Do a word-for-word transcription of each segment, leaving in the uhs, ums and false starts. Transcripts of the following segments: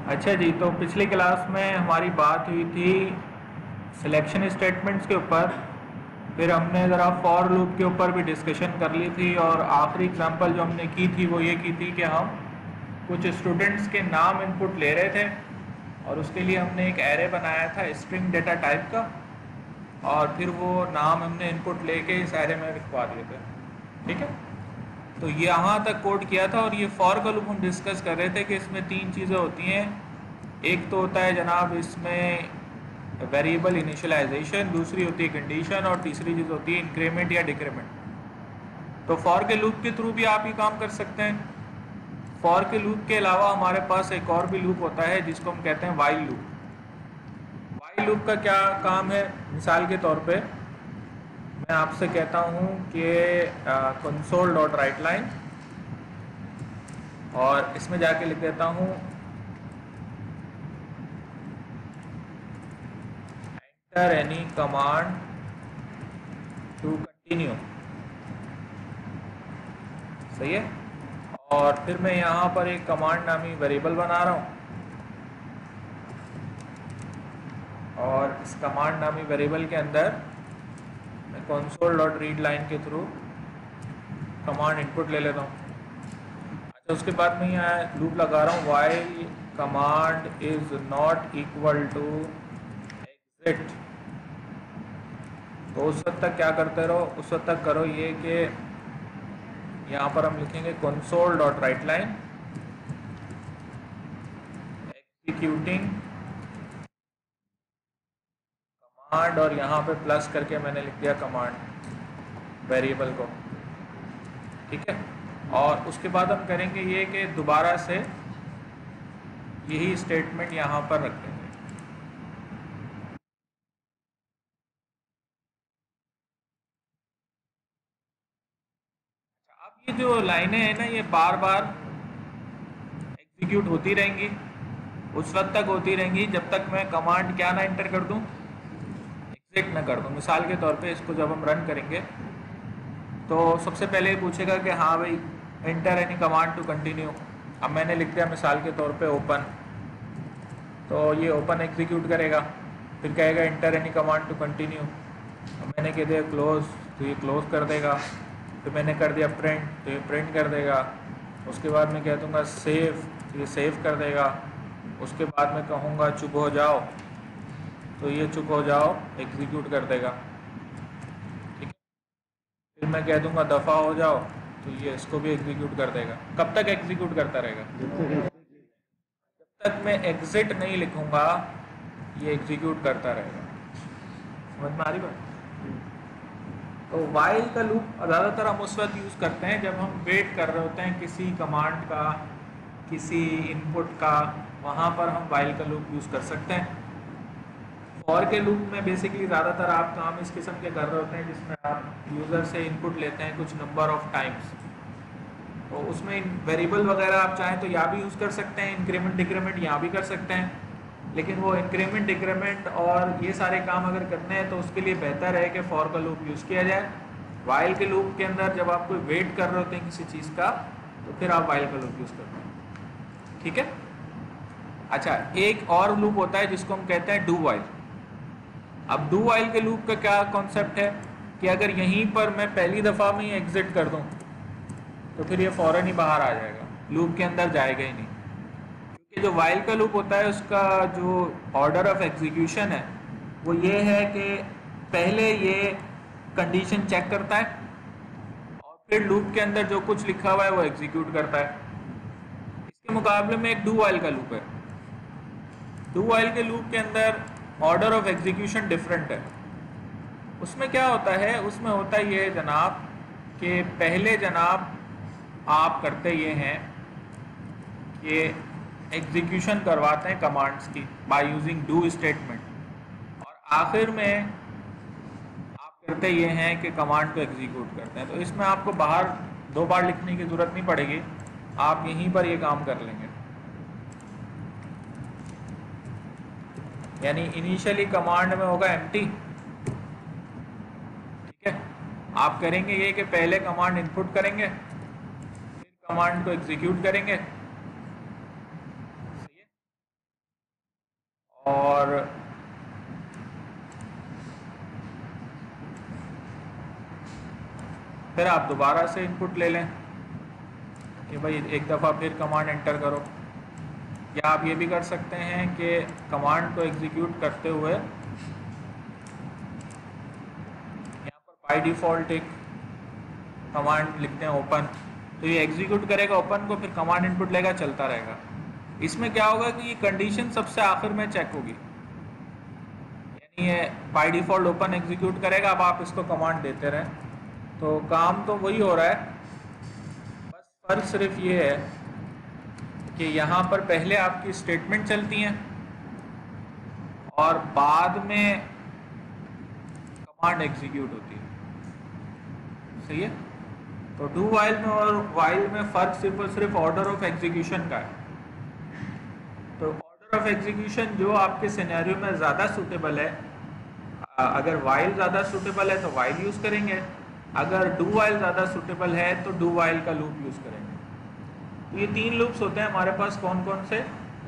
अच्छा जी, तो पिछली क्लास में हमारी बात हुई थी सिलेक्शन स्टेटमेंट्स के ऊपर। फिर हमने ज़रा फॉर लूप के ऊपर भी डिस्कशन कर ली थी और आखिरी एग्जांपल जो हमने की थी वो ये की थी कि हम कुछ स्टूडेंट्स के नाम इनपुट ले रहे थे और उसके लिए हमने एक एरे बनाया था स्ट्रिंग डेटा टाइप का, और फिर वो नाम हमने इनपुट लेके इस एरे में लिखवा दिए थे। ठीक है, तो यहाँ तक कोड किया था। और ये फॉर का लूप हम डिस्कस कर रहे थे कि इसमें तीन चीज़ें होती हैं। एक तो होता है जनाब इसमें वेरिएबल इनिशियलाइजेशन, दूसरी होती है कंडीशन, और तीसरी चीज़ होती है इंक्रीमेंट या डिक्रीमेंट। तो फॉर के लूप के थ्रू भी आप ये काम कर सकते हैं। फॉर के लूप के अलावा हमारे पास एक और भी लूप होता है जिसको हम कहते हैं वाइल लूप। वाइल लूप का क्या काम है? मिसाल के तौर पे मैं आपसे कहता हूँ कि कंसोल डॉट राइट लाइन, और इसमें जाके लिख देता हूँ enter any command to continue. सही है। और फिर मैं यहाँ पर एक कमांड नामी वेरिएबल बना रहा हूँ, और इस कमांड नामी वेरिएबल के अंदर मैं कंसोल डॉट रीड लाइन के थ्रू कमांड इनपुट ले लेता हूँ। अच्छा, उसके बाद मैं यहाँ लूप लगा रहा हूँ while command is not equal to exit. तो उस वक्त तक क्या करते रहो, उस वक्त तक करो ये कि यहाँ पर हम लिखेंगे console dot write line executing command, और यहाँ पे प्लस करके मैंने लिख दिया कमांड वेरिएबल को। ठीक है, और उसके बाद हम करेंगे ये कि दोबारा से यही स्टेटमेंट यहाँ पर रख देंगे। अब ये जो लाइनें हैं ना, ये बार बार एग्जीक्यूट होती रहेंगी, उस वक्त तक होती रहेंगी जब तक मैं कमांड क्या ना एंटर कर दूं, एग्जिट ना कर दूं। मिसाल के तौर पे इसको जब हम रन करेंगे तो सबसे पहले ये पूछेगा कि हाँ भाई enter any command to continue. अब मैंने लिख दिया मिसाल के तौर पे ओपन, तो ये ओपन एग्जीक्यूट करेगा। फिर कहेगा enter any command to continue. अब मैंने कह दिया क्लोज, तो ये क्लोज कर देगा। फिर मैंने कर दिया प्रिंट, तो ये प्रिंट कर देगा। उसके बाद मैं कह दूँगा सेव, तो ये सेव कर देगा। उसके बाद मैं कहूँगा चुप हो जाओ, तो ये चुप हो जाओ एग्जीक्यूट कर देगा। ठीक है, फिर मैं कह दूँगा दफ़ा हो जाओ, तो ये इसको भी एग्जीक्यूट कर देगा। कब तक एग्जीक्यूट करता रहेगा? जब तक मैं एग्जिट नहीं लिखूँगा ये एग्जीक्यूट करता रहेगा। समझ में आ रही बात? तो वाइल का लूप ज़्यादातर हम उस वक्त यूज़ करते हैं जब हम वेट कर रहे होते हैं किसी कमांड का, किसी इनपुट का, वहाँ पर हम वाइल का लूप यूज़ कर सकते हैं। फॉर के लूप में बेसिकली ज़्यादातर आप काम इस किस्म के कर रहे होते हैं जिसमें आप यूज़र से इनपुट लेते हैं कुछ नंबर ऑफ टाइम्स। तो उसमें वेरिएबल वगैरह आप चाहें तो यहाँ भी यूज़ कर सकते हैं, इंक्रीमेंट डिक्रीमेंट यहाँ भी कर सकते हैं। लेकिन वो इंक्रीमेंट डिक्रीमेंट और ये सारे काम अगर करने हैं तो उसके लिए बेहतर है कि फॉर का लूप यूज़ किया जाए। वाइल के लूप के अंदर जब आप कोई वेट कर रहे होते हैं किसी चीज़ का, तो फिर आप वाइल का लूप यूज़ करते हैं। ठीक है। अच्छा, एक और लूप होता है जिसको हम कहते हैं डू वाइल। अब डू वाइल के लूप का क्या कॉन्सेप्ट है कि अगर यहीं पर मैं पहली दफ़ा में ही एग्जिट कर दूं तो फिर ये फ़ौरन ही बाहर आ जाएगा, लूप के अंदर जाएगा ही नहीं। क्योंकि जो वाइल का लूप होता है उसका जो ऑर्डर ऑफ एग्जीक्यूशन है वो ये है कि पहले ये कंडीशन चेक करता है और फिर लूप के अंदर जो कुछ लिखा हुआ है वो एग्जीक्यूट करता है। इसके मुकाबले में एक डू वाइल का लूप है। डू वाइल के लूप के अंदर ऑर्डर ऑफ एग्जीक्यूशन डिफरेंट है। उसमें क्या होता है, उसमें होता ये है जनाब कि पहले जनाब आप करते ये हैं कि एग्जीक्यूशन करवाते हैं कमांड्स की बाय यूजिंग डू स्टेटमेंट, और आखिर में आप करते ये हैं कि कमांड को एग्जीक्यूट करते हैं। तो इसमें आपको बाहर दो बार लिखने की ज़रूरत नहीं पड़ेगी, आप यहीं पर ये काम कर लेंगे। यानी इनिशियली कमांड में होगा एम्प्टी। ठीक है, आप करेंगे ये कि पहले कमांड इनपुट करेंगे, फिर कमांड को एग्जीक्यूट करेंगे। सही है। और फिर आप दोबारा से इनपुट ले लें कि भाई एक दफ़ा फिर कमांड एंटर करो, या आप ये भी कर सकते हैं कि कमांड को एग्जीक्यूट करते हुए यहाँ पर बाय डिफ़ॉल्ट एक कमांड लिखते हैं ओपन, तो ये एग्जीक्यूट करेगा ओपन को, फिर कमांड इनपुट लेगा, चलता रहेगा। इसमें क्या होगा कि ये कंडीशन सबसे आखिर में चेक होगी, यानी ये बाय डिफ़ॉल्ट ओपन एग्जीक्यूट करेगा, अब आप इसको कमांड देते रहें तो काम तो वही हो रहा है, बस फर्क सिर्फ ये है कि यहाँ पर पहले आपकी स्टेटमेंट चलती हैं और बाद में कमांड एग्जीक्यूट होती है। सही है? तो डू वाइल में और वाइल में फ़र्क सिर्फ और सिर्फ ऑर्डर ऑफ एग्जीक्यूशन का है। तो ऑर्डर ऑफ एग्जीक्यूशन जो आपके सिनेरियो में ज़्यादा सूटेबल है, अगर वाइल ज़्यादा सूटेबल है तो वाइल यूज़ करेंगे, अगर डू वाइल ज़्यादा सूटेबल है तो डू वाइल का लूप यूज़ करेंगे। तो ये तीन लूप्स होते हैं हमारे पास, कौन कौन से?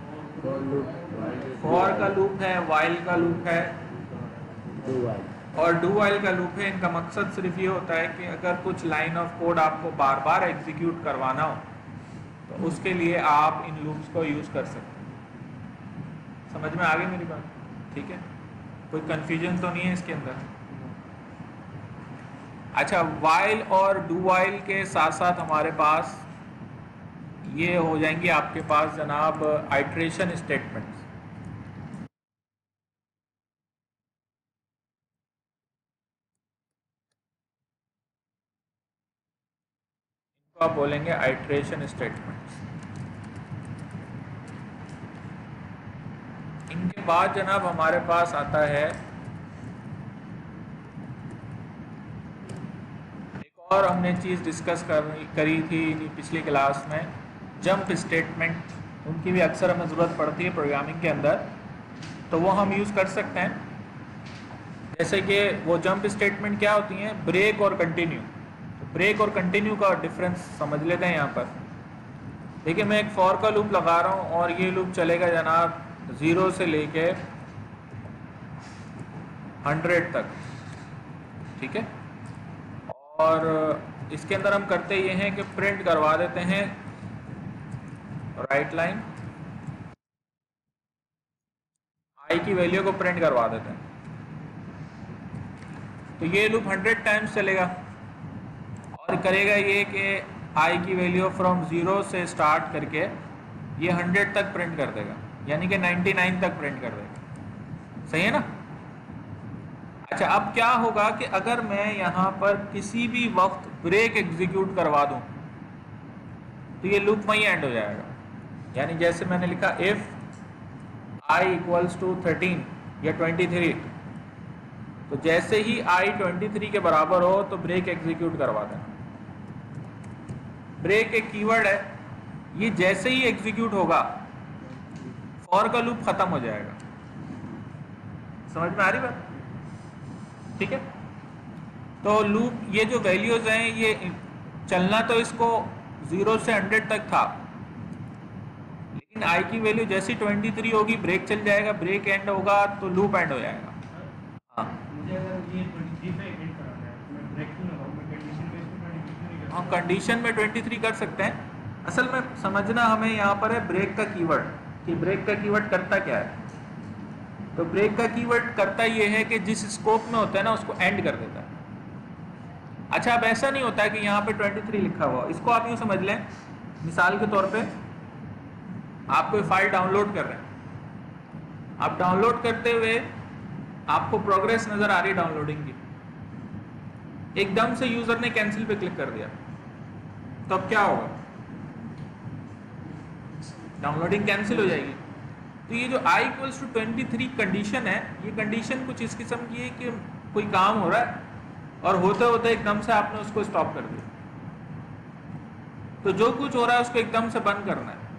फॉर का लूप है, वाइल का लूप है और डू वाइल का लूप है। इनका मकसद सिर्फ ये होता है कि अगर कुछ लाइन ऑफ कोड आपको बार बार एग्जीक्यूट करवाना हो तो उसके लिए आप इन लूप्स को यूज़ कर सकते हैं। समझ में आ गई मेरी बात? ठीक है, कोई कन्फ्यूजन तो नहीं है इसके अंदर? अच्छा, वाइल और डू वाइल के साथ साथ हमारे पास ये हो जाएंगे आपके पास जनाब आइट्रेशन स्टेटमेंट्स। इनको आप बोलेंगे आइट्रेशन स्टेटमेंट्स। इनके बाद जनाब हमारे पास आता है एक और, हमने चीज़ डिस्कस कर करी थी पिछली क्लास में, जंप स्टेटमेंट। उनकी भी अक्सर हमें ज़रूरत पड़ती है प्रोग्रामिंग के अंदर, तो वो हम यूज़ कर सकते हैं। जैसे कि वो जंप स्टेटमेंट क्या होती हैं? ब्रेक और कंटिन्यू। तो ब्रेक और कंटिन्यू का डिफरेंस समझ लेते हैं यहाँ पर। देखिए, मैं एक फॉर का लूप लगा रहा हूँ और ये लूप चलेगा जनाब ज़ीरो से लेके हंड्रेड तक, ठीक है। और इसके अंदर हम करते ये हैं कि प्रिंट करवा देते हैं राइट लाइन, आई की वैल्यू को प्रिंट करवा देते हैं। तो ये लूप हंड्रेड टाइम्स चलेगा और करेगा ये कि आई की वैल्यू फ्रॉम ज़ीरो से स्टार्ट करके ये हंड्रेड तक प्रिंट कर देगा, यानी कि नाइन्टी नाइन तक प्रिंट कर देगा। सही है ना? अच्छा, अब क्या होगा कि अगर मैं यहाँ पर किसी भी वक्त ब्रेक एग्जीक्यूट करवा दूँ तो ये लूप वहीं एंड हो जाएगा। यानी जैसे मैंने लिखा if i equals to thirteen या ट्वेंटी थ्री, तो जैसे ही आई ट्वेंटी थ्री के बराबर हो तो ब्रेक एग्जीक्यूट करवा देना। ब्रेक एक कीवर्ड है, ये जैसे ही एग्जीक्यूट होगा फॉर का लूप खत्म हो जाएगा। समझ में आ रही बात? ठीक है। तो लूप ये जो वैल्यूज हैं ये चलना तो इसको जीरो से हंड्रेड तक था, लेकिन आई की वैल्यू जैसी ट्वेंटी थ्री होगी ब्रेक चल जाएगा, ब्रेक एंड होगा तो लूप एंड हो जाएगा। हाँ, हम कंडीशन में ट्वेंटी थ्री कर सकते हैं। असल में समझना हमें यहाँ पर है ब्रेक का कीवर्ड, कि ब्रेक का कीवर्ड करता क्या है। तो ब्रेक का कीवर्ड करता ये है कि जिस स्कोप में होता है ना उसको एंड कर देता है। अच्छा, अब ऐसा नहीं होता है कि यहाँ पे ट्वेंटी थ्री लिखा हुआ, इसको आप यूँ समझ लें, मिसाल के तौर पे आप कोई फाइल डाउनलोड कर रहे हैं, आप डाउनलोड करते हुए आपको प्रोग्रेस नज़र आ रही है डाउनलोडिंग की, एकदम से यूज़र ने कैंसिल पे क्लिक कर दिया, तो अब क्या होगा? डाउनलोडिंग कैंसिल हो जाएगी। तो ये जो i equals to twenty three condition है, ये कंडीशन कुछ इस किस्म की है कि कोई काम हो रहा है और होते होते एकदम से आपने उसको स्टॉप कर दिया, तो जो कुछ हो रहा है उसको एकदम से बंद करना है,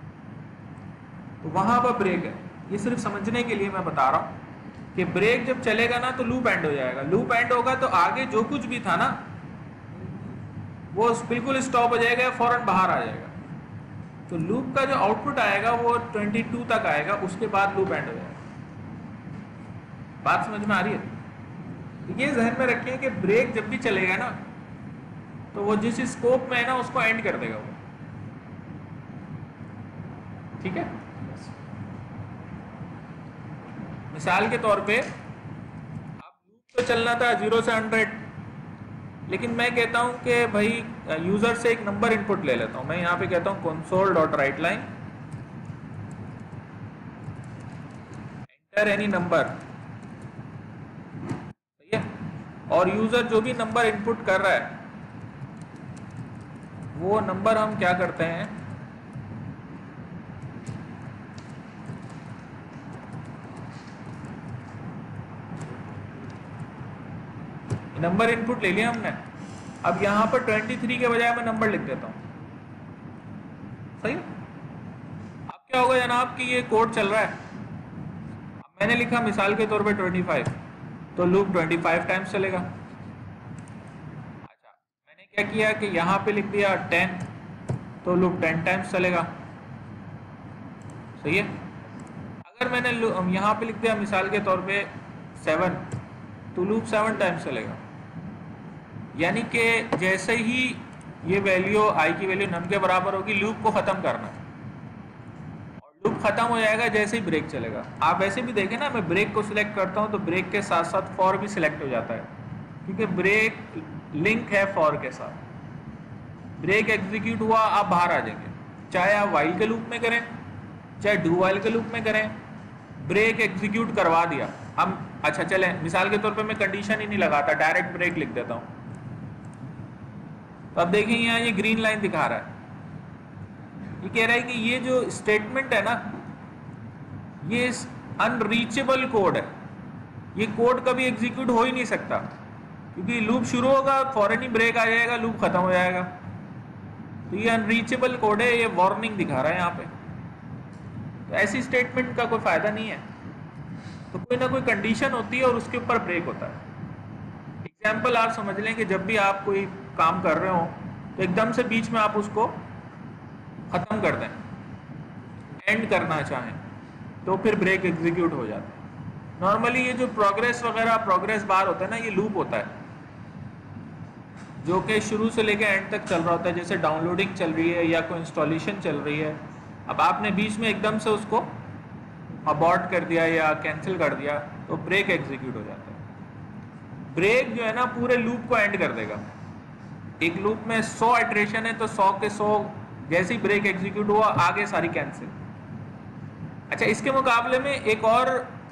तो वहां पर ब्रेक है। ये सिर्फ समझने के लिए मैं बता रहा हूँ कि ब्रेक जब चलेगा ना तो लूप एंड हो जाएगा। लूप एंड होगा तो आगे जो कुछ भी था ना वो बिल्कुल स्टॉप हो जाएगा, फौरन बाहर आ जाएगा। तो लूप का जो आउटपुट आएगा वो बाईस तक आएगा, उसके बाद लूप एंड हो जाएगा। बात समझ में आ रही है? ये जहन में रखें कि ब्रेक जब भी चलेगा ना तो वो जिस स्कोप में है ना उसको एंड कर देगा वो, ठीक है। मिसाल के तौर पे आप लूप तो चलना था जीरो से हंड्रेड, लेकिन मैं कहता हूं कि भाई यूजर से एक नंबर इनपुट ले लेता हूं। मैं यहां पे कहता हूं console dot write line enter any number, सही है। और यूजर जो भी नंबर इनपुट कर रहा है वो नंबर हम क्या करते हैं, नंबर इनपुट ले लिया हमने। अब यहां पर तेईस के बजाय मैं नंबर लिख देता हूं, सही। अब क्या होगा जनाब कि ये कोड चल रहा है। अब मैंने लिखा मिसाल के तौर पे पच्चीस, तो लूप पच्चीस टाइम्स चलेगा। अच्छा, मैंने क्या किया कि यहां पे लिख दिया दस, तो लूप दस टाइम्स चलेगा, सही है। अगर मैंने यहां पे लिख दिया मिसाल के तौर पे सात, तो लूप सात टाइम्स चलेगा। यानी कि जैसे ही ये वैल्यू आई की वैल्यू नन के बराबर होगी, लूप को ख़त्म करना है, और लूप ख़त्म हो जाएगा जैसे ही ब्रेक चलेगा। आप ऐसे भी देखें ना, मैं ब्रेक को सिलेक्ट करता हूँ तो ब्रेक के साथ साथ फॉर भी सिलेक्ट हो जाता है, क्योंकि ब्रेक लिंक है फॉर के साथ। ब्रेक एग्जीक्यूट हुआ, आप बाहर आ जाएंगे, चाहे आप वाइल के लूप में करें चाहे डू वाइल के लूप में करें, ब्रेक एग्जीक्यूट करवा दिया हम। अच्छा चलें, मिसाल के तौर पे मैं कंडीशन ही नहीं लगाता, डायरेक्ट ब्रेक लिख देता हूँ। तो अब देखिए यहाँ ये ग्रीन लाइन दिखा रहा है, ये कह रहा है कि ये जो स्टेटमेंट है ना ये अनरीचेबल कोड है, ये कोड कभी एग्जीक्यूट हो ही नहीं सकता, क्योंकि लूप शुरू होगा फौरन ही ब्रेक आ जाएगा, लूप खत्म हो जाएगा। तो ये अनरीचेबल कोड है, ये वार्निंग दिखा रहा है यहाँ पे। तो ऐसी स्टेटमेंट का कोई फायदा नहीं है। तो कोई ना कोई कंडीशन होती है और उसके ऊपर ब्रेक होता है। एग्जाम्पल आप समझ लें कि जब भी आप कोई काम कर रहे हो तो एकदम से बीच में आप उसको ख़त्म कर दें, एंड करना चाहें, तो फिर ब्रेक एग्जीक्यूट हो जाता है। नॉर्मली ये जो प्रोग्रेस वगैरह प्रोग्रेस बार होता है ना, ये लूप होता है जो कि शुरू से लेकर एंड तक चल रहा होता है। जैसे डाउनलोडिंग चल रही है या कोई इंस्टॉलेशन चल रही है, अब आपने बीच में एकदम से उसको अबॉर्ट कर दिया या कैंसिल कर दिया तो ब्रेक एग्जीक्यूट हो जाता है। ब्रेक जो है ना पूरे लूप को एंड कर देगा। एक लूप में सौ आइटरेशन है तो सौ के सौ जैसे ही ब्रेक एग्जीक्यूट हुआ आगे सारी कैंसिल। अच्छा, इसके मुकाबले में एक और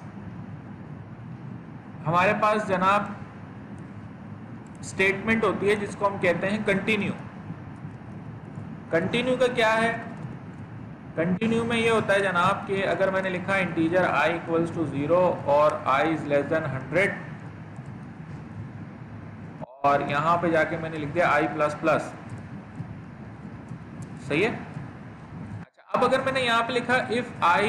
हमारे पास जनाब स्टेटमेंट होती है जिसको हम कहते हैं कंटिन्यू। कंटिन्यू का क्या है? कंटिन्यू में ये होता है जनाब कि अगर मैंने लिखा integer i equals to zero और i is less than hundred, और यहां पे जाके मैंने लिख दिया i प्लस प्लस, सही है। अच्छा, अब अगर मैंने यहां पे लिखा if i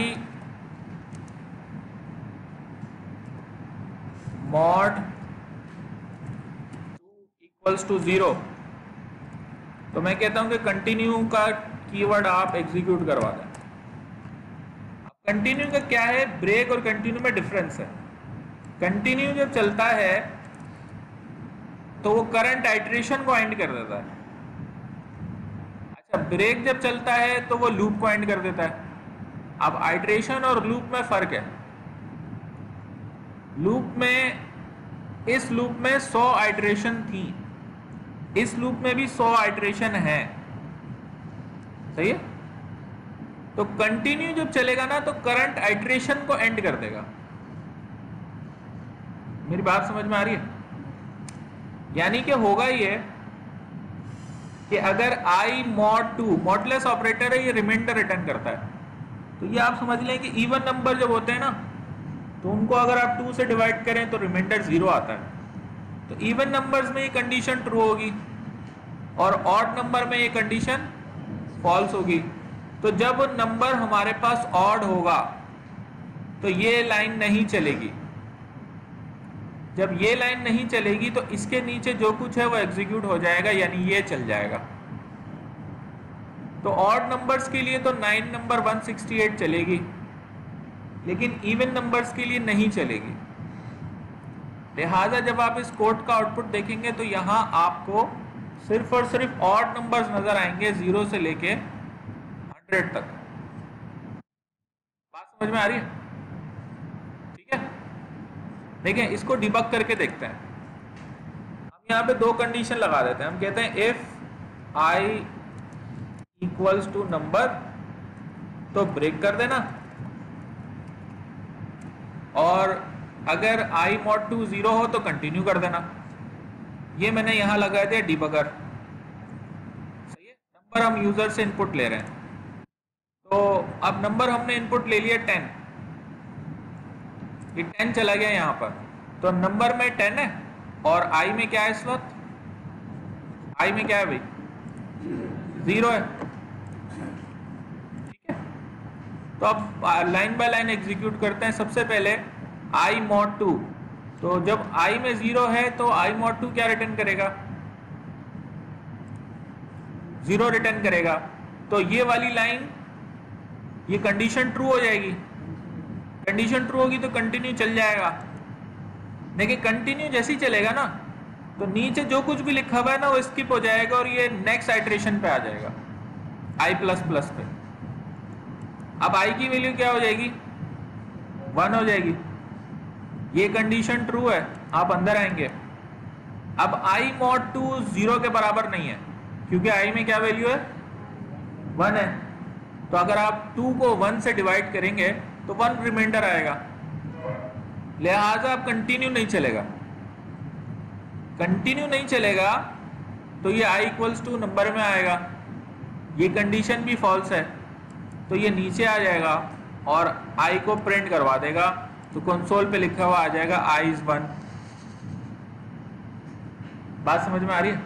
mod equals to zero, तो मैं कहता हूं कि कंटिन्यू का कीवर्ड आप एग्जीक्यूट करवा दें। अब कंटिन्यू का क्या है? ब्रेक और कंटिन्यू में डिफरेंस है। कंटिन्यू जब चलता है तो वो करंट आइटरेशन को एंड कर देता है। अच्छा, ब्रेक जब चलता है तो वो लूप को एंड कर देता है। अब आइटरेशन और लूप में फर्क है। लूप में, इस लूप में सौ आइटरेशन थी, इस लूप में भी सौ आइटरेशन है, सही है। तो कंटिन्यू जब चलेगा ना तो करंट आइटरेशन को एंड कर देगा। मेरी बात समझ में आ रही है? यानी कि होगा ये कि अगर i mod two, modulus operator है, ये रिमाइंडर रिटर्न करता है। तो ये आप समझ लें कि इवन नंबर जब होते हैं ना तो उनको अगर आप टू से डिवाइड करें तो रिमाइंडर जीरो आता है। तो इवन नंबर्स में ये कंडीशन ट्रू होगी और ऑड नंबर में ये कंडीशन फॉल्स होगी। तो जब नंबर हमारे पास ऑड होगा तो ये लाइन नहीं चलेगी। जब ये लाइन नहीं चलेगी तो इसके नीचे जो कुछ है वो एग्जीक्यूट हो जाएगा, यानी ये चल जाएगा। तो ऑड नंबर्स के लिए तो nine number one sixty eight चलेगी, लेकिन इवन नंबर्स के लिए नहीं चलेगी। लिहाजा जब आप इस कोड का आउटपुट देखेंगे तो यहाँ आपको सिर्फ और सिर्फ ऑड नंबर्स नजर आएंगे, जीरो से लेके हंड्रेड तक। बात समझ में आ रही है? ठीक है, देखिए इसको डिबग करके देखते हैं। हम यहाँ पे दो कंडीशन लगा देते हैं। हम कहते हैं if i equals to number, तो ब्रेक कर देना, और अगर आई मॉड टू जीरो हो तो कंटिन्यू कर देना। ये मैंने यहाँ लगा दिया डिबगर। सही है, नंबर हम यूजर से इनपुट ले रहे हैं। तो अब नंबर हमने इनपुट ले लिया टेन, ये टेन चला गया यहाँ पर, तो नंबर में टेन है और आई में क्या है इस वक्त? आई में क्या है भाई? जीरो है। ठीक है, तो अब लाइन बाय लाइन एग्जीक्यूट करते हैं। सबसे पहले आई मॉड टू, तो जब आई में जीरो है तो आई मॉड टू क्या रिटर्न करेगा? जीरो रिटर्न करेगा। तो ये वाली लाइन, ये कंडीशन ट्रू हो जाएगी। कंडीशन ट्रू होगी तो कंटिन्यू चल जाएगा। देखिए कंटिन्यू जैसे ही चलेगा ना, तो नीचे जो कुछ भी लिखा हुआ है ना वो स्किप हो जाएगा और ये नेक्स्ट आइटरेशन पे आ जाएगा, आई प्लस प्लस पे। अब आई की वैल्यू क्या हो जाएगी? वन हो जाएगी। ये कंडीशन ट्रू है, आप अंदर आएंगे। अब आई मॉड टू जीरो के बराबर नहीं है, क्योंकि आई में क्या वैल्यू है? वन है। तो अगर आप टू को वन से डिवाइड करेंगे तो वन रिमाइंडर आएगा, लिहाजा अब कंटिन्यू नहीं चलेगा। कंटिन्यू नहीं चलेगा तो ये आई इक्वल्स टू नंबर में आएगा, ये कंडीशन भी फॉल्स है, तो ये नीचे आ जाएगा और आई को प्रिंट करवा देगा। तो कंसोल पे लिखा हुआ आ जाएगा आई इज वन। बात समझ में आ रही है?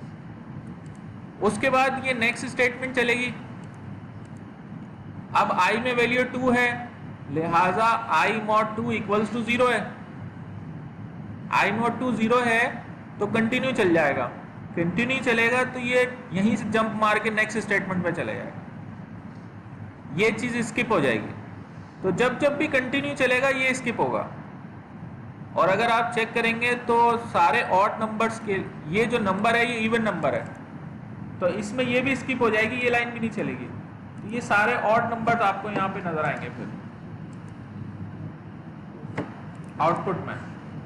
उसके बाद ये नेक्स्ट स्टेटमेंट चलेगी। अब आई में वैल्यू टू है, लिहाजा i mod two equals to zero है। आई मॉड टू जीरो है तो कंटिन्यू चल जाएगा। कंटिन्यू चलेगा तो ये यहीं से जंप मार के नेक्स्ट स्टेटमेंट पे चले जाएगा, ये चीज स्किप हो जाएगी। तो जब जब भी कंटिन्यू चलेगा ये स्किप होगा। और अगर आप चेक करेंगे तो सारे ऑड नंबर्स के, ये जो नंबर है ये इवन नंबर है, तो इसमें ये भी स्किप हो जाएगी, ये लाइन भी नहीं चलेगी। तो ये सारे ऑड नंबर्स आपको यहाँ पे नजर आएंगे फिर आउटपुट में।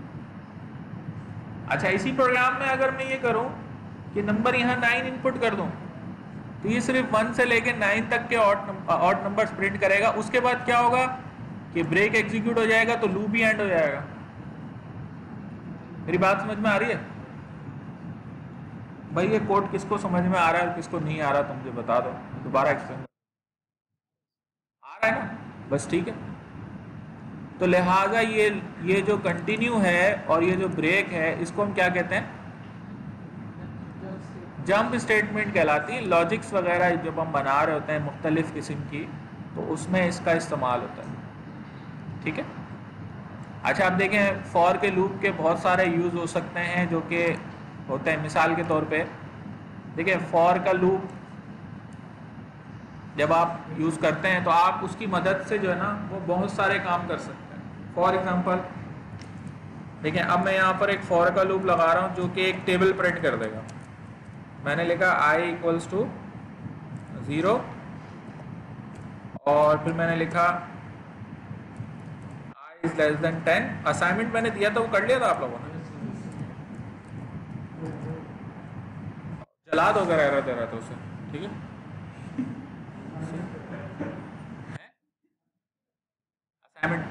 अच्छा, इसी प्रोग्राम में अगर मैं ये करूं कि नंबर यहाँ नाइन इनपुट कर दूं, तो ये सिर्फ वन से लेके नाइन तक के ऑड नंबर्स प्रिंट करेगा। उसके बाद क्या होगा कि ब्रेक एग्जीक्यूट हो जाएगा, तो लूप ही एंड हो जाएगा। मेरी बात समझ में आ रही है भाई? ये कोड किसको समझ में आ रहा है, किसको नहीं आ रहा, तुम मुझे बता दो, दोबारा एक्सप्लेन। आ रहा है ना? बस ठीक है। तो लिहाजा ये ये जो कंटिन्यू है और ये जो ब्रेक है, इसको हम क्या कहते हैं? जंप स्टेटमेंट कहलाती है। लॉजिक्स वगैरह जब हम बना रहे होते हैं मुख्तलिफ किस्म की, तो उसमें इसका इस्तेमाल होता है। ठीक है। अच्छा, आप देखें फॉर के लूप के बहुत सारे यूज़ हो सकते हैं जो कि होते हैं। मिसाल के तौर पे देखिए, फॉर का लूप जब आप यूज़ करते हैं तो आप उसकी मदद से जो है ना वो बहुत सारे काम कर सकते हैं। फॉर एग्जांपल देखिए, अब मैं यहाँ पर एक फॉर का लूप लगा रहा हूँ जो कि एक टेबल प्रिंट कर देगा। मैंने लिखा आई इक्वल्स टू ज़ीरो और फिर मैंने लिखा i is less than ten. Assignment मैंने दिया था, वो कर लिया था आप लोगों ने? जला दो अगर एरर दे रहा था उसे। ठीक है, असाइनमेंट।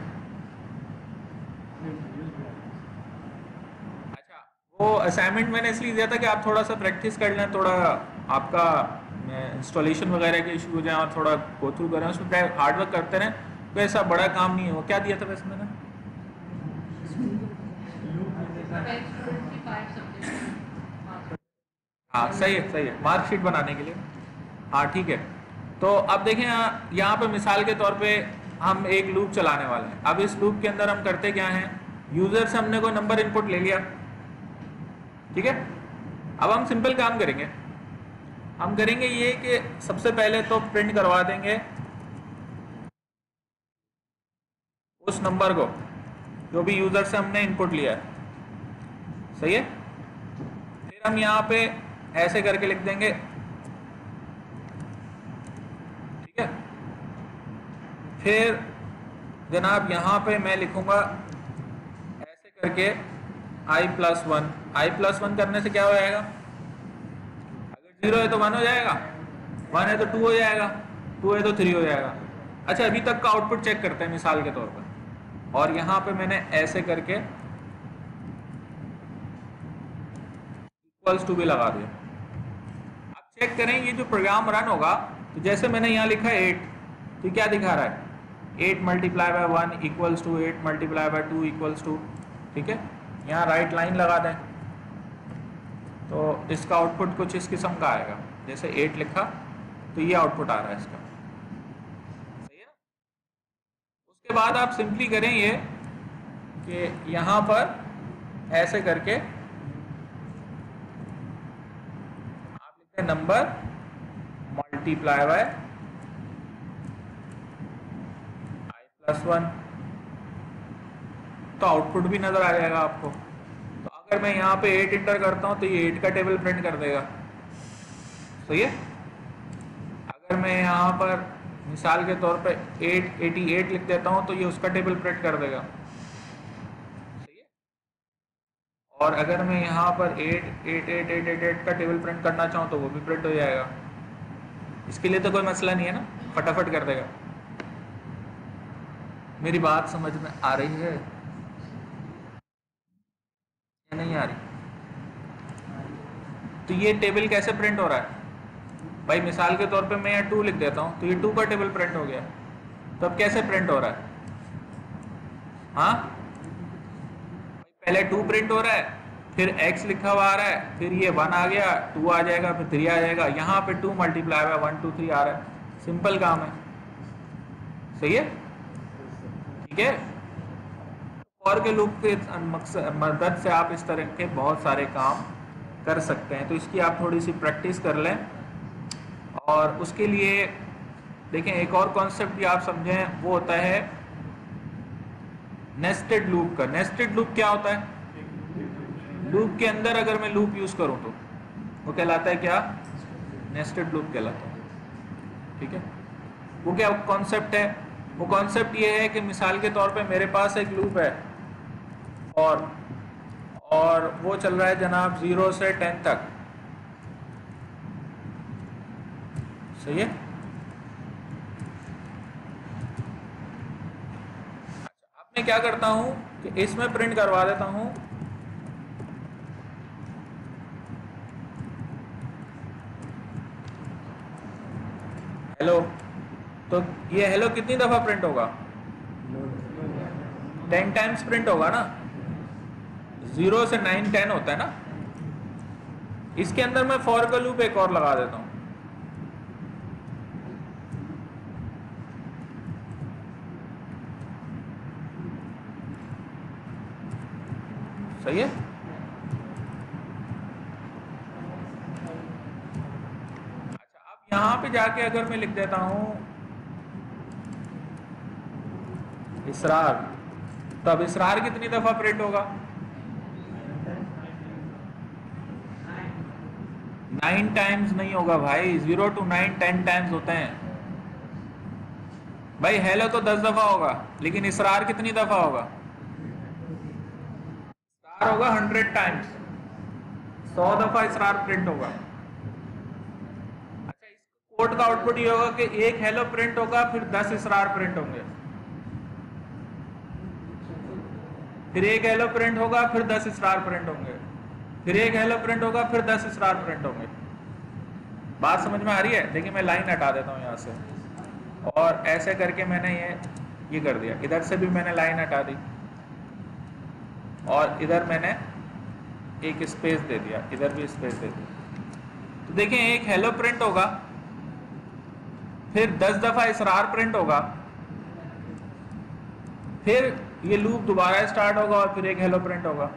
अच्छा, वो असाइनमेंट मैंने इसलिए दिया था कि आप थोड़ा सा प्रैक्टिस कर लें, थोड़ा आपका इंस्टॉलेशन वगैरह के इशू हो जाए और थोड़ा गो थ्रू करें, उसमें हार्डवर्क करते रहें। तो ऐसा बड़ा काम नहीं है। वो क्या दिया था वैसे मैंने? हाँ सही है, सही है, मार्कशीट बनाने के लिए। हाँ ठीक है। तो अब देखें यहाँ यहाँ पे मिसाल के तौर पे हम एक लूप चलाने वाले हैं। अब इस लूप के अंदर हम करते क्या हैं, यूजर से हमने कोई नंबर इनपुट ले लिया, ठीक है। अब हम सिंपल काम करेंगे। हम करेंगे ये कि सबसे पहले तो प्रिंट करवा देंगे उस नंबर को जो भी यूजर से हमने इनपुट लिया है। सही है। फिर हम यहाँ पे ऐसे करके लिख देंगे, ठीक है। फिर जनाब यहाँ पे मैं लिखूंगा ऐसे करके i plus one. I plus one करने से क्या हो जाएगा, अगर जीरो है तो वन हो जाएगा, वन है तो टू हो जाएगा, टू है तो थ्री हो जाएगा। अच्छा, अभी तक का आउटपुट चेक करते हैं मिसाल के तौर पर, और यहाँ पे मैंने ऐसे करके इक्वल्स टू भी लगा दिया। आप चेक करें ये जो प्रोग्राम रन होगा, तो जैसे मैंने यहाँ लिखा एट, तो क्या दिखा रहा है, eight multiply by one equals to eight multiply by two equals to, ठीक है। यहाँ राइट लाइन लगा दें तो इसका आउटपुट कुछ इस किस्म का आएगा, जैसे एट लिखा तो ये आउटपुट आ रहा है इसका, सही है। उसके बाद आप सिंपली करें ये कि यहाँ पर ऐसे करके आप लिखते हैं number multiply by i plus one, तो आउटपुट भी नजर आ जाएगा आपको। तो अगर मैं यहाँ पे एट इंटर करता हूँ तो ये एट का टेबल प्रिंट कर देगा, सही है। अगर मैं यहाँ पर मिसाल के तौर पे एट एटी एट लिख देता हूँ तो ये उसका टेबल प्रिंट कर देगा, सही है। और अगर मैं यहाँ पर eight eight eight eight eight eight का टेबल प्रिंट करना चाहूँ तो वो भी प्रिंट हो जाएगा। इसके लिए तो कोई मसला नहीं है ना, फटाफट कर देगा। मेरी बात समझ में आ रही है या नहीं आ रही? तो ये टेबल कैसे प्रिंट हो रहा है भाई, मिसाल के तौर पे मैं यहाँ टू लिख देता हूँ तो ये टू का टेबल प्रिंट हो गया। तो अब कैसे प्रिंट हो रहा है, हाँ भाई पहले टू प्रिंट हो रहा है, फिर x लिखा हुआ आ रहा है, फिर ये वन आ गया, टू आ जाएगा, फिर थ्री आ जाएगा। यहाँ पे two multiply by one two three आ रहा है, सिंपल काम है, सही है, ठीक है। फॉर के लूप के मदद से आप इस तरह के बहुत सारे काम कर सकते हैं। तो इसकी आप थोड़ी सी प्रैक्टिस कर लें। और उसके लिए देखें एक और कॉन्सेप्ट भी आप समझें, वो होता है नेस्टेड लूप का। नेस्टेड लूप क्या होता है, लूप के अंदर अगर मैं लूप यूज करूं तो वो कहलाता है क्या, नेस्टेड लूप कहलाता है, ठीक है। वो क्या कॉन्सेप्ट है, वो कॉन्सेप्ट ये है कि मिसाल के तौर पे मेरे पास एक लूप है और और वो चल रहा है जनाब जीरो से टेन तक, सही है। अच्छा, अब मैं क्या करता हूं कि इसमें प्रिंट करवा देता हूं हेलो। तो ये हेलो कितनी दफा प्रिंट होगा, टेन टाइम्स प्रिंट होगा ना, जीरो से नाइन टेन होता है ना। इसके अंदर मैं फॉर का लूप एक और लगा देता हूं, सही है। अच्छा, अब यहां पे जाके अगर मैं लिख देता हूं इसरार, तो अब इसरार कितनी दफा प्रिंट होगा, नाइन टाइम्स नहीं होगा भाई, zero to nine ten times होते हैं भाई। हेलो तो दस दफा होगा, लेकिन इसरार कितनी दफा होगा, इसरार होगा हंड्रेड टाइम्स, सौ दफा इसरार प्रिंट होगा। अच्छा, इस कोड का आउटपुट ये होगा कि एक हेलो प्रिंट होगा, फिर दस इसरार प्रिंट होंगे, फिर एक हेलो प्रिंट होगा, फिर दस इसरार प्रिंट होंगे, फिर एक हेलो प्रिंट होगा, फिर दस इसरार प्रिंट होंगे। बात समझ में आ रही है? देखिए मैं लाइन हटा देता हूँ यहाँ से, और ऐसे करके मैंने ये ये कर दिया, इधर से भी मैंने लाइन हटा दी, और इधर मैंने एक स्पेस दे दिया, इधर भी स्पेस दे दी। तो देखिए एक हेलो प्रिंट होगा, फिर दस दफा इसरार प्रिंट होगा, फिर ये लूप दोबारा स्टार्ट होगा, और फिर एक हेलो प्रिंट होगा।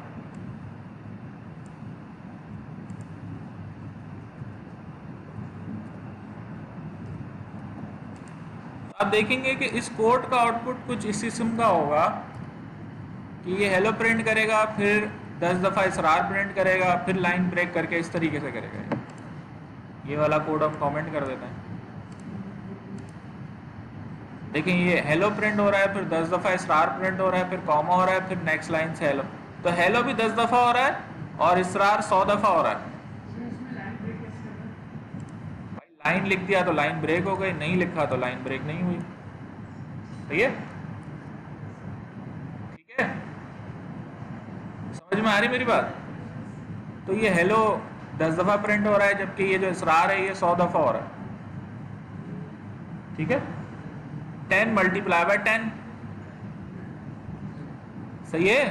आप देखेंगे कि इस कोड का आउटपुट कुछ इस किस्म का होगा कि ये हेलो प्रिंट करेगा, फिर दस दफ़ा इसरार प्रिंट करेगा, फिर लाइन ब्रेक करके इस तरीके से करेगा। ये वाला कोड हम कमेंट कर देते हैं। देखिए ये हेलो प्रिंट हो रहा है, फिर दस दफ़ा इसरार प्रिंट हो रहा है, फिर कॉमा हो रहा है, फिर नेक्स्ट लाइन से हेलो। तो हेलो भी दस दफ़ा हो रहा है और इसरार सौ दफ़ा हो रहा है। भाई लाइन लिख दिया तो लाइन ब्रेक हो गई, नहीं लिखा तो लाइन ब्रेक नहीं हुई। सही है? ठीक है, समझ में आ रही मेरी बात? तो ये हेलो दस दफ़ा प्रिंट हो रहा है, जबकि ये जो इसरार है ये सौ दफ़ा हो रहा है। ठीक है, टेन मल्टीप्लाई बाय टेन। सही है?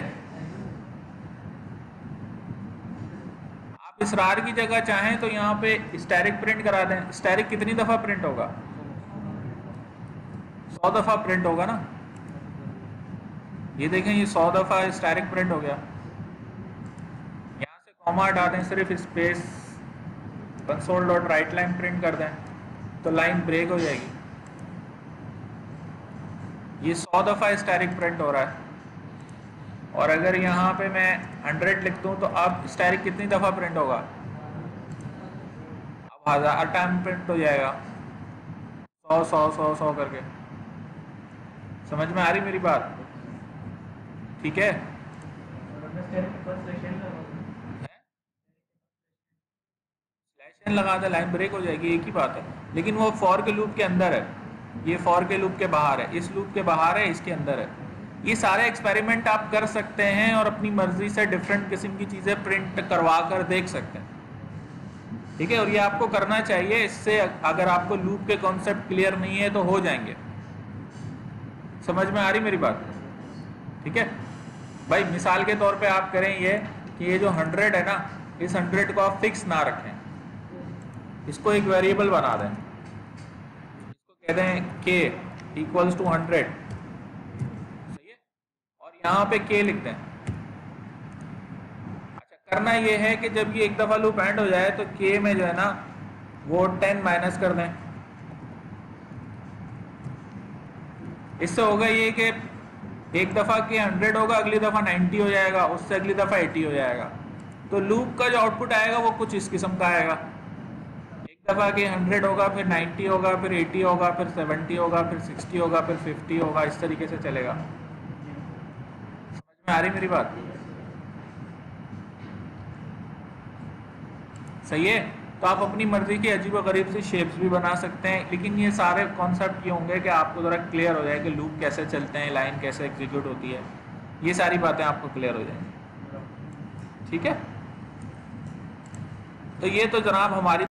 आप इसरार की जगह चाहें तो यहाँ पे स्टैरिक प्रिंट करा दें। स्टैरिक कितनी दफ़ा प्रिंट होगा? सौ दफ़ा प्रिंट होगा ना। ये देखें ये सौ दफ़ा स्टैरिक प्रिंट हो गया। यहाँ से कॉमा हटा दें, सिर्फ space console dot write line print कर दें तो लाइन ब्रेक हो जाएगी। ये सौ दफ़ा स्टैरिक प्रिंट हो रहा है, और अगर यहाँ पे मैं हंड्रेड लिख दूँ तो अब स्टैरिक कितनी दफ़ा प्रिंट होगा? अब हज़ार टाइम प्रिंट हो जाएगा, सौ सौ सौ सौ करके। समझ में आ रही मेरी बात? ठीक है, स्लैश लगा दे, लाइन ब्रेक हो जाएगी, एक ही बात है। लेकिन वो फॉर के लूप के अंदर है, ये फॉर के लूप के बाहर है, इस लूप के बाहर है, इसके अंदर है। ये सारे एक्सपेरिमेंट आप कर सकते हैं और अपनी मर्जी से डिफरेंट किस्म की चीज़ें प्रिंट करवा कर देख सकते हैं। ठीक है, और ये आपको करना चाहिए। इससे अगर आपको लूप के कॉन्सेप्ट क्लियर नहीं है तो हो जाएंगे। समझ में आ रही मेरी बात? ठीक है भाई, मिसाल के तौर पे आप करें ये कि ये जो हंड्रेड है ना, इस हंड्रेड को आप फिक्स ना रखें, इसको एक वेरिएबल बना दें, इसको कहते हैं के इक्वल्स टू हंड्रेड। सही है, और यहाँ पे के लिख दें। अच्छा, करना ये है कि जब ये एक दफ़ा लूप एंड हो जाए तो के में जो है ना वो टेन माइनस कर दें। इससे होगा ये कि एक दफ़ा के हंड्रेड होगा, अगली दफ़ा नाइन्टी हो जाएगा, उससे अगली दफ़ा एटी हो जाएगा। तो लूप का जो आउटपुट आएगा वो कुछ इस किस्म का आएगा। एक दफ़ा के हंड्रेड होगा, फिर नाइन्टी होगा, फिर एटी होगा, फिर सेवेंटी होगा, फिर सिक्सटी होगा, फिर फिफ्टी होगा, इस तरीके से चलेगा। समझ में आ रही मेरी बात? सही है, तो आप अपनी मर्जी की अजीबोगरीब सी शेप्स भी बना सकते हैं, लेकिन ये सारे कॉन्सेप्ट ये होंगे कि आपको ज़रा क्लियर हो जाए कि लूप कैसे चलते हैं, लाइन कैसे एग्जीक्यूट होती है, ये सारी बातें आपको क्लियर हो जाएंगी। ठीक है, तो ये तो जनाब हमारी